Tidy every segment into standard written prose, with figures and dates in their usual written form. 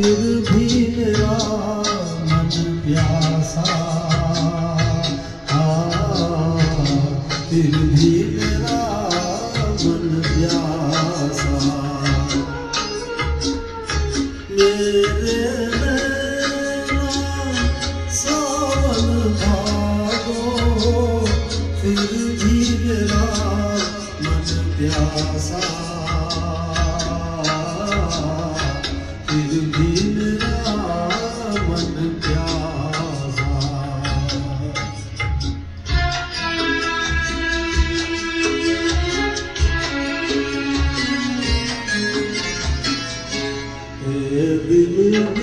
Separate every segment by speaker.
Speaker 1: फिर भी मेरा मन प्यासा, फिर भी मेरा मन प्यासा। मेरे नैना सावन भादो, फिर भी मेरा मन प्यासा, फिर भी मेरा मन प्यासा। ए दिल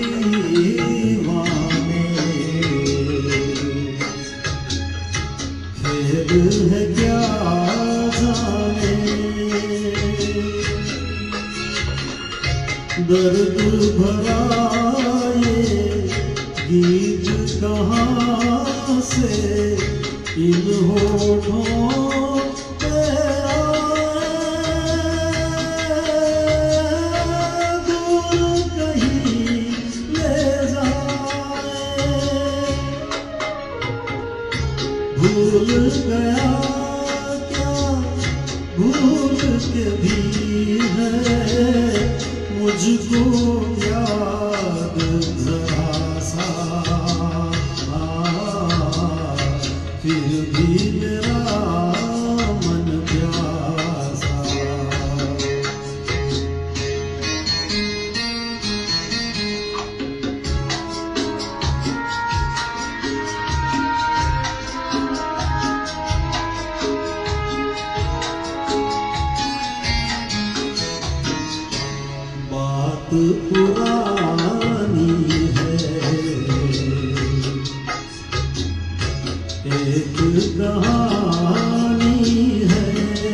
Speaker 1: दीवाने, खेल है क्या जाने, दर्द भरा ये गीत कहाँ से इन होठों पे आए, दूर कहीं ले जाए। भूल गया क्या भूल के भी है मुझको याद जरा सा, फिर भी मेरा मन प्यासा। बात पुरानी है, एक कहानी है,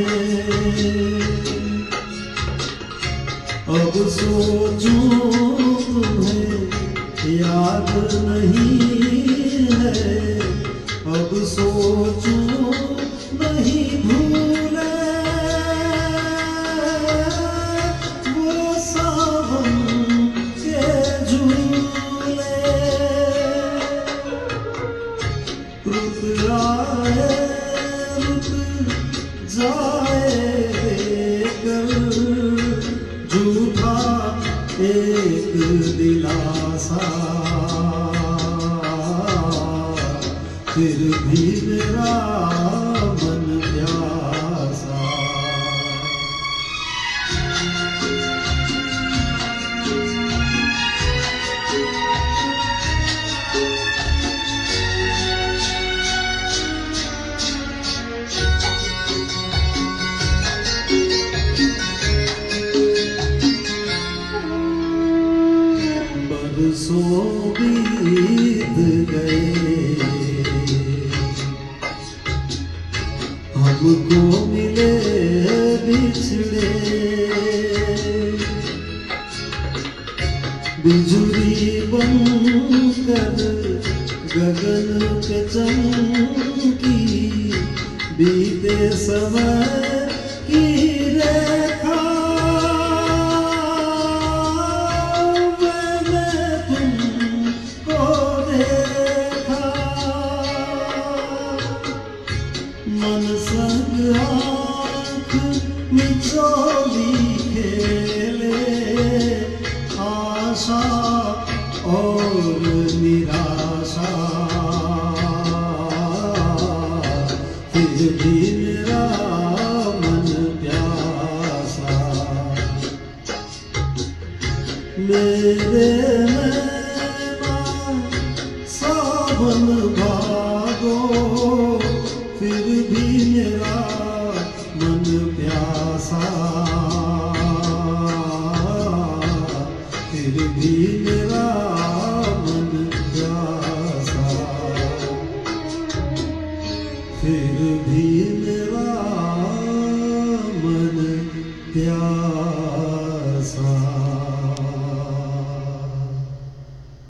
Speaker 1: अब सोचूं तुम्हें याद नहीं है, अब सोचूं नहीं भूले वो सावन के झूले। रुत आए रुत जाए कर झूठा एक दिलासा, फिर भी मेरा मन प्यासा। बरसों बीत गए, हमको मिले बिछड़े, बिजुली बनकर गगन पे चमकी, बीते समय की रेखा मन संग आँख मिचोली खेले, आशा और निराशा, फिर भी मेरा मन प्यासा। मेरे नैना सावन भादो, फिर भी मेरा मन प्यासा, फिर भी मेरा मन प्यासा, फिर भी मेरा मन प्यासा।